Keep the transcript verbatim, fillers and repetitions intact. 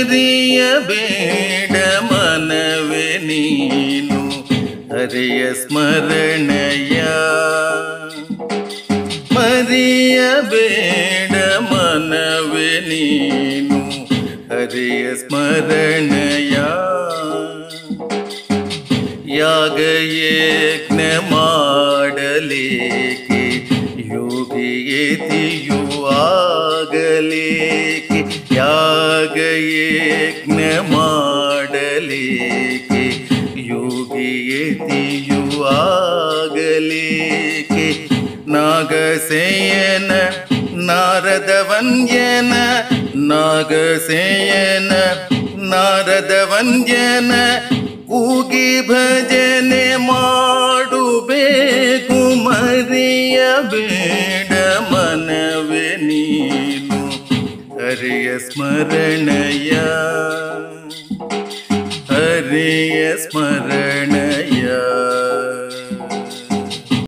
ಮರೆಯಬೇಡ ಮನವೇ ನೀನು ಹರಿಯ ಸ್ಮರಣೆಯ. ಮರೆಯಬೇಡ ಮನವೇ ನೀನು ಹರಿಯ ಸ್ಮರಣೆಯ. ಯಾಗ ಯಜ್ಞ ಮಾಡಲೇಕೆ ಯೋಗಿಯತಿಯು ಆಗಲೇಕೆ. ಯಾಗ ಯಜ್ಞ ಮಾಡಲೇಕೆ ಯೋಗಿಯತಿಯು ಆಗಲೇಕೆ. ನಾಗಸೇಯನ ನಾರದ ವಂದ್ಯನ ನಾಗಸೇಯನ ನಾರದ ವಂದ್ಯನ ಕೂಗಿ ಭಜನೆ ಮಾಡುಬೇಕು. ಮರೆಯಬೇಡ ಮನವೇ ನೀನು ಹರಿಯ ಸ್ಮರಣೆಯ ಹರಿಯ ಸ್ಮರಣ.